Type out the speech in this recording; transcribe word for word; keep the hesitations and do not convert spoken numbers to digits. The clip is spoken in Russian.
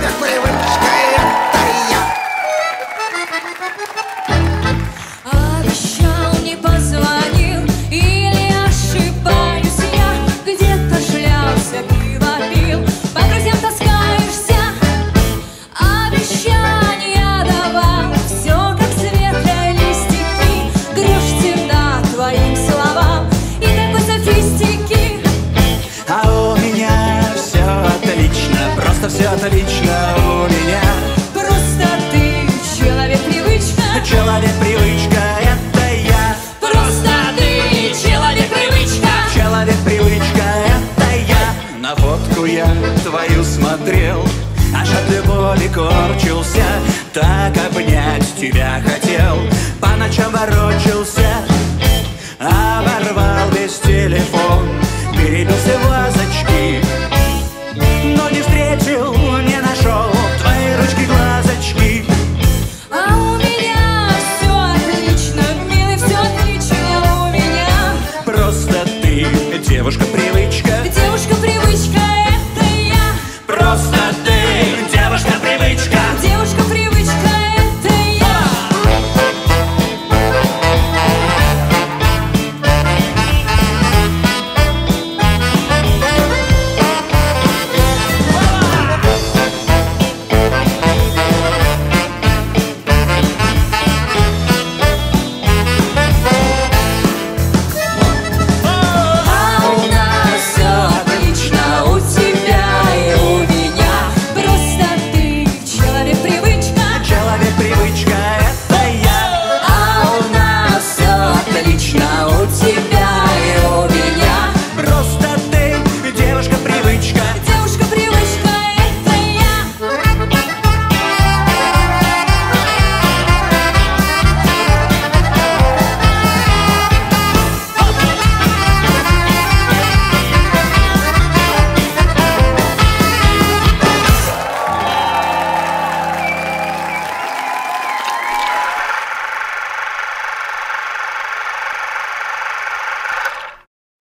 человек привычка, это я. Обещал, не позвонил, или ошибаюсь я? Где-то шлялся, пиво пил, по друзьям таскаешься. Обещания давал, все как светлые листики. Дрожь темна твоим словам и такой софистики. А у меня все отлично, просто все отлично у меня. Просто ты человек-привычка. Человек-привычка, это я. Просто ты человек-привычка. Человек-привычка, это я. На фотку я твою смотрел, аж от боли корчился. Так обнять тебя хотел, по ночам ворочался.